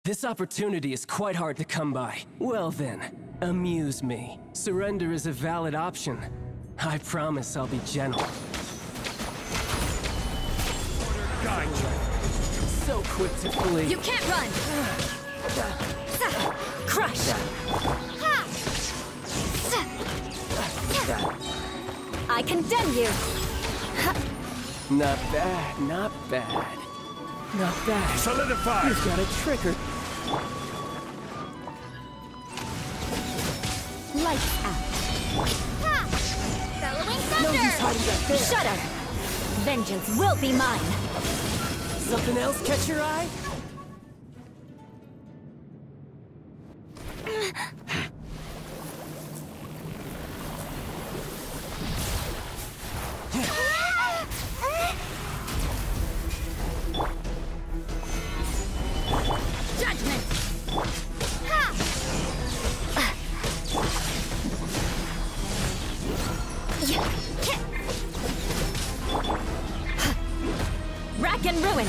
This opportunity is quite hard to come by. Well then, amuse me. Surrender is a valid option. I promise I'll be gentle. Guide you. So quick to flee. You can't run! Crush! I condemn you! Not bad, not bad. Not bad. Solidify! You've got a trigger. Lights out. Bellowing thunder! No use hiding back there. Shut up! Vengeance will be mine! Something else catch your eye? Judgment! Rack and ruin!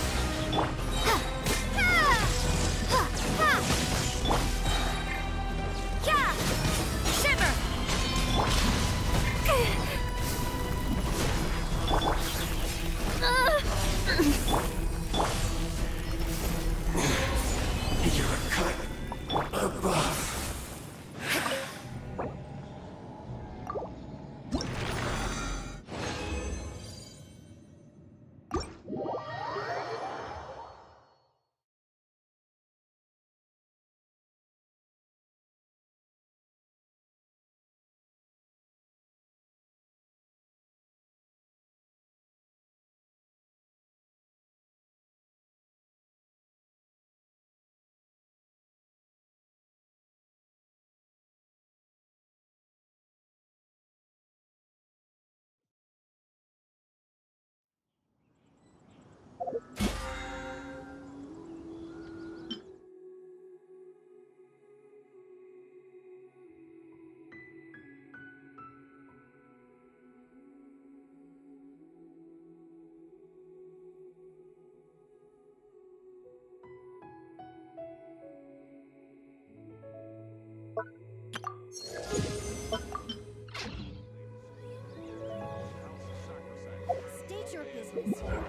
Shiver! You're a cut above. State your business here.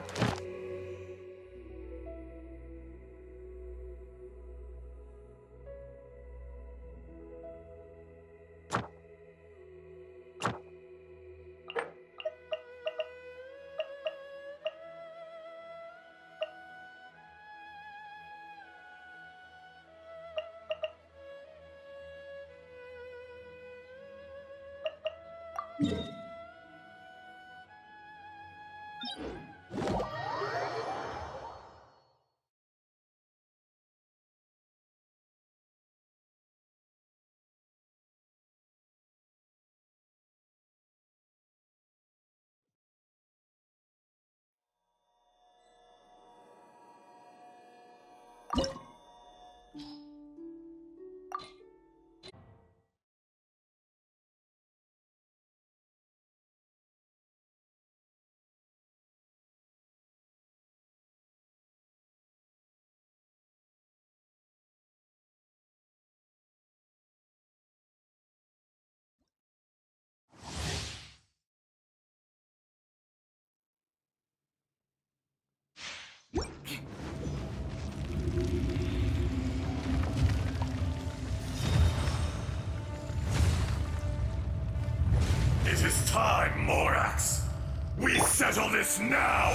It is time, Morax! We settle this now!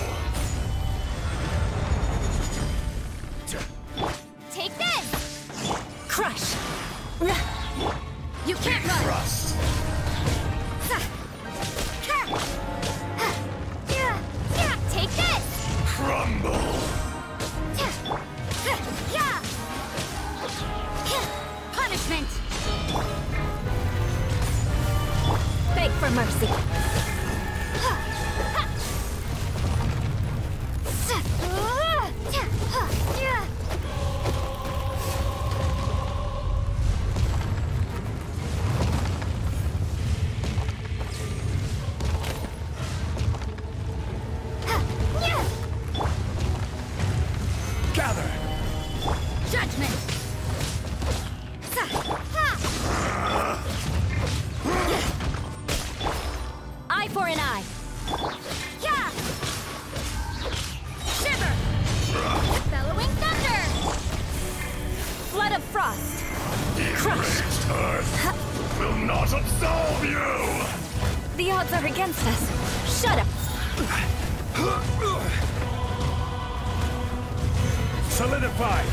Take this! Crush! You can't run! Trust! Take this! Crumble! Punishment! Beg for mercy! Outraged Earth will not absolve you! The odds are against us. Shut up! Solidify!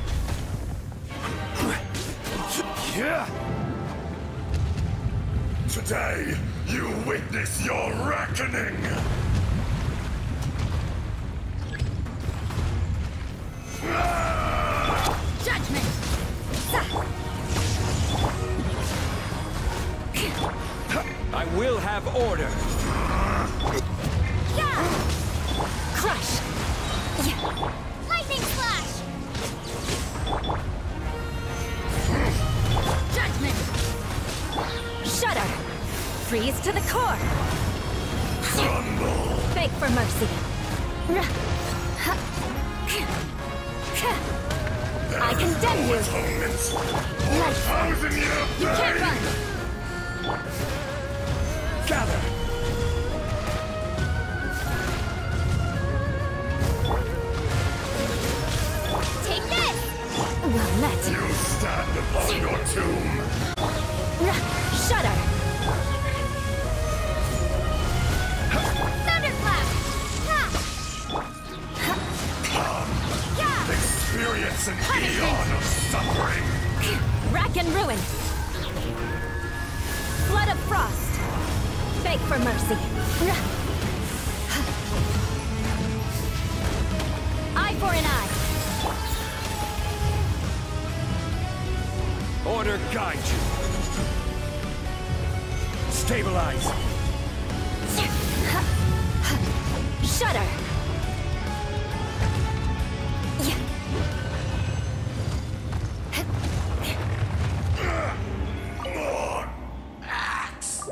Today, you witness your reckoning! Judgment! I will have order. Yeah! Crush! Yeah. Lightning slash! Judgment! Shudder! Freeze to the core! Crumble! Beg for mercy! I condemn you! Atonement! Life! 1,000 year You can't pain! run! Gather. Take this! Well met! You stand upon your tomb! Shudder! Thunderclap! Experience an eon of suffering! Rack and ruin! Flood of frost! Beg for mercy! Eye for an eye! Order guide you. Stabilize. Shudder! More axe!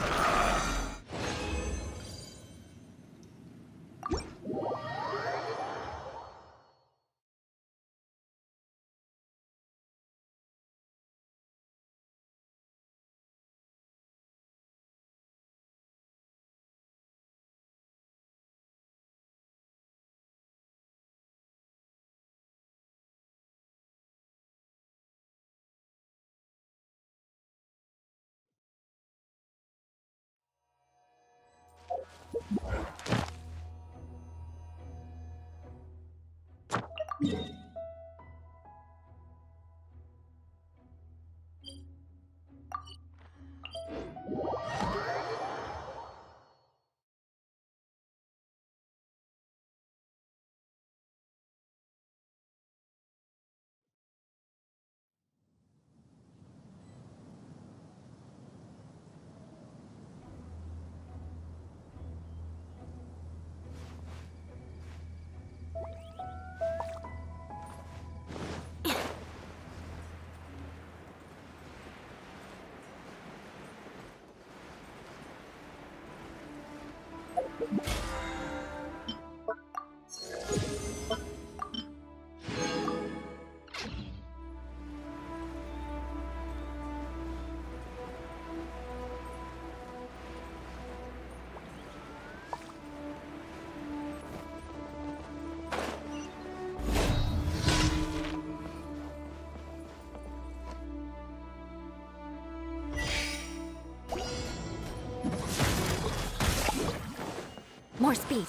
More speed.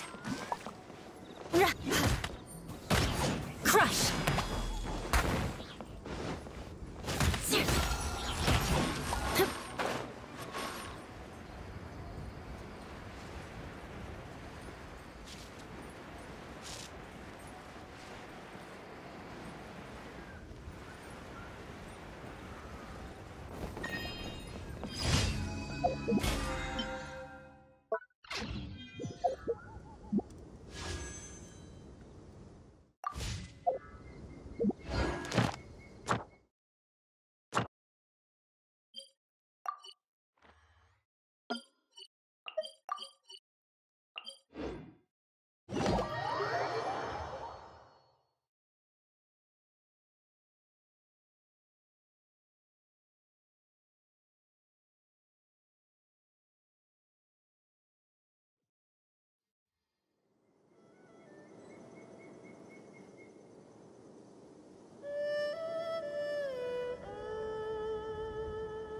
Crush!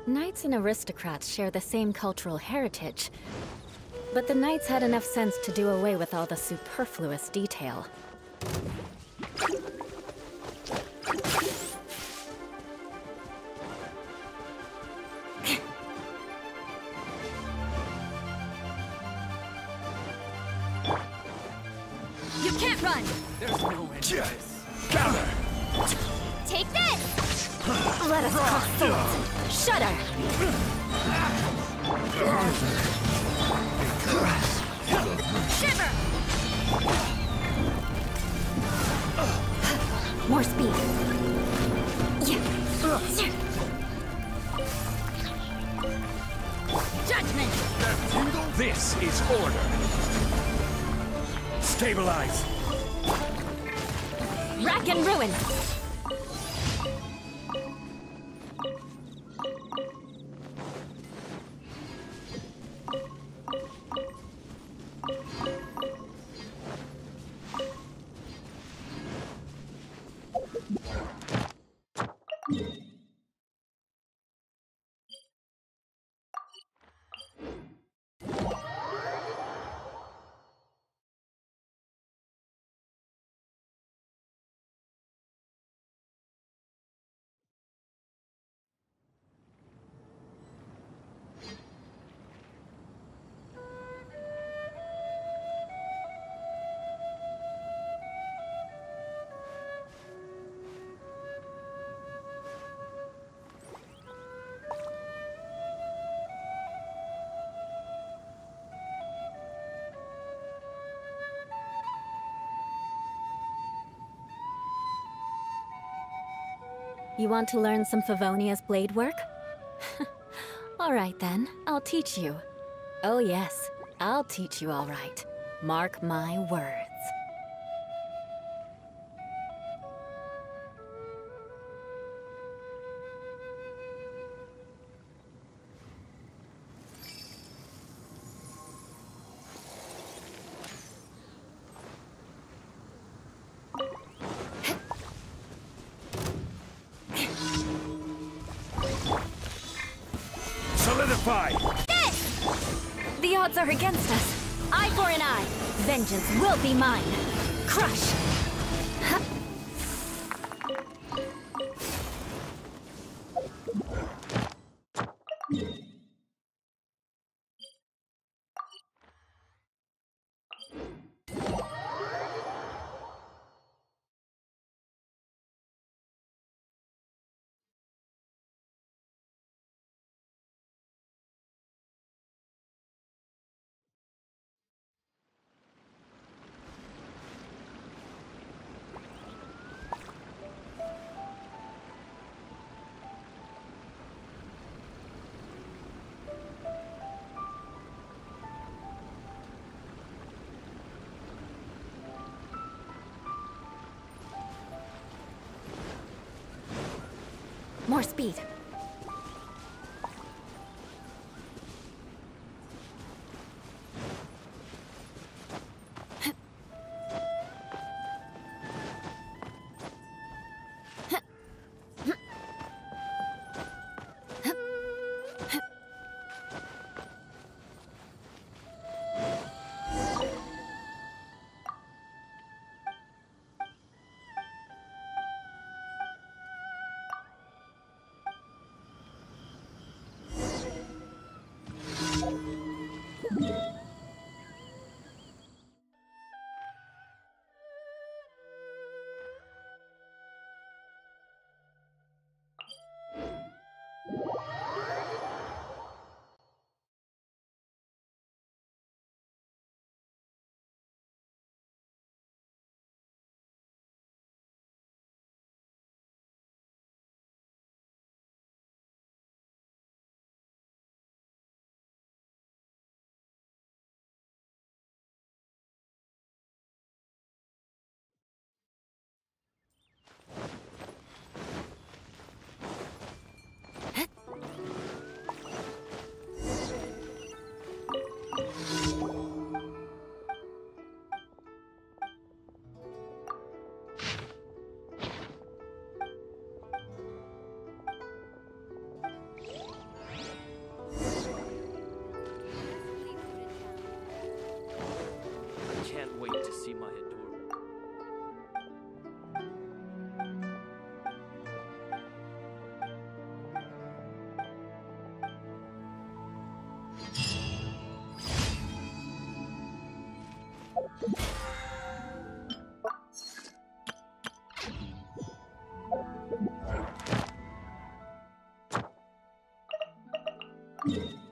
Knights and aristocrats share the same cultural heritage, but the knights had enough sense to do away with all the superfluous detail. You can't run! There's no end to this. Gather! Take this! Let us cross swords! Shudder! Shiver! More speed! Judgment! This is order. Stabilize! Rack and ruin! You want to learn some Favonia's blade work? Alright then, I'll teach you. Oh yes, I'll teach you all right. Mark my words. Solidify! The odds are against us. Eye for an eye. Vengeance will be mine. Crush! More speed. you.